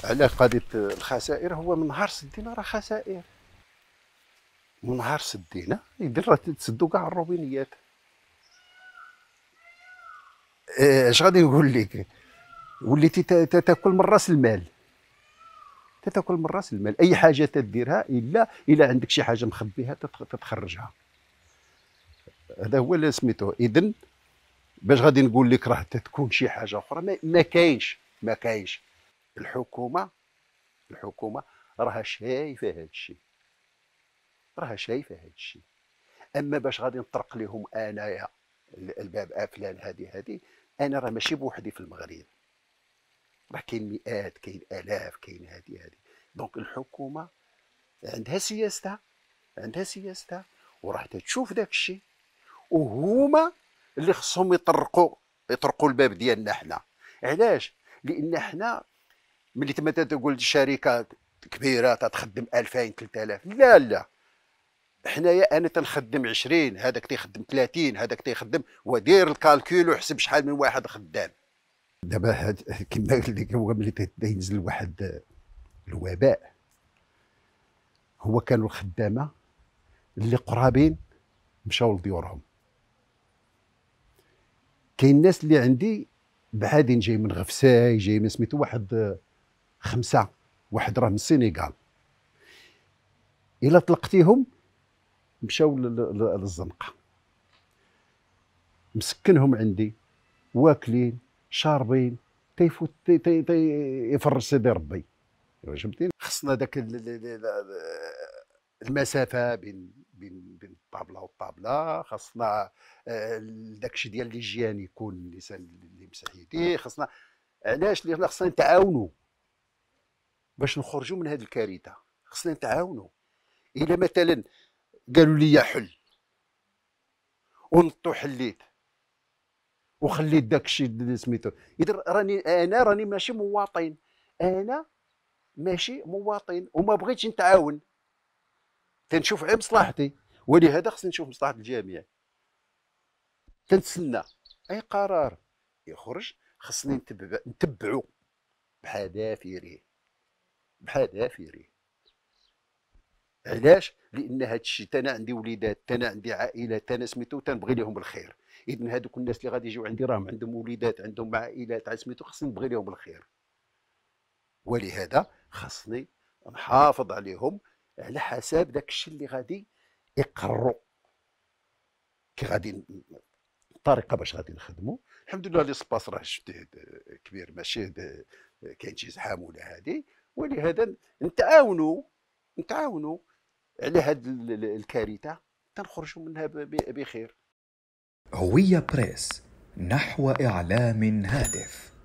على قضيه الخسائر، هو من نهار سدينا راه خسائر. من نهار سدينا يدير راه تسدوا كاع الروبينيات. اش غادي نقول لك؟ وليتي تاكل من راس المال، تاكل من راس المال. اي حاجه تديرها الا عندك شي حاجه مخبيها تتخرجها. هذا هو اللي سميتو. اذا باش غادي نقول لك راه تكون شي حاجه اخرى، ما كاينش، ما كاينش. الحكومه، الحكومه راها شايفه هذا الشيء، راها شايفه هذا الشيء. اما باش غادي نطرق لهم انايا الباب فلان هذه، انا راه ماشي بوحدي في المغرب، راه كاين مئات، كاين الاف، كاين هذه. دونك الحكومه عندها سياستها، عندها سياستها، وراح تشوف داك الشيء. وهما اللي خصهم يطرقوا الباب ديالنا حنا. علاش؟ لان حنا ملي تما تقول شركه كبيره تخدم 2000 3000، لا لا، حنايا انا تنخدم 20، هذاك تيخدم 30، هذاك تيخدم، ودير الكالكول وحسب شحال من واحد خدام. دابا كما قلت لك، هو ملي تينزل واحد الوباء، هو كانوا الخدامه اللي قرابين مشاو لديورهم. كاين الناس اللي عندي بعادين، جاي من غفساي، جاي من سميتو واحد 5، واحد راه من السينيغال. الا طلقتيهم مشاو للزنقه، مسكنهم عندي، واكلين شاربين، تيفوت يفرج سيدي ربي. فهمتيني؟ خصنا داك المسافه بين الطابله والطابله. خصنا داكشي ديال ليجيان يكون اللسان اللي يمسح يديه. خصنا، علاش؟ لان خصنا نتعاونوا باش نخرجوا من هذه الكارثه. خصنا نتعاونوا. الا مثلا قالوا لي حل ونطو حليت وخليت داكشي اللي سميتو، اذا راني ماشي مواطن، انا ماشي مواطن وما بغيتش نتعاون، تنشوف غير مصلحتي. ولهذا خصني نشوف مصلحه الجميع. تنتسنى اي قرار يخرج، خصني نتبعو بحذافيره، بحذافيره. علاش؟ لان هذا الشيء، انا عندي وليدات، انا عندي عائلات، انا سميتو تنبغي لهم الخير. اذا هذوك الناس اللي غادي يجيو عندي راهم عندهم وليدات، عندهم عائلات، سميتو خصني نبغي لهم الخير. ولهذا خصني نحافظ عليهم على حساب داك الشيء اللي غادي يقروا. كي غادي الطريقه باش غادي نخدموا. الحمد لله لي سباس راه جديد كبير، ماشي كاين شي زحام ولا هادي. ولهذا نتعاونوا، نتعاونوا على هاد الكارثه تنخرجوا منها بخير. هوية بريس، نحو إعلام هادف.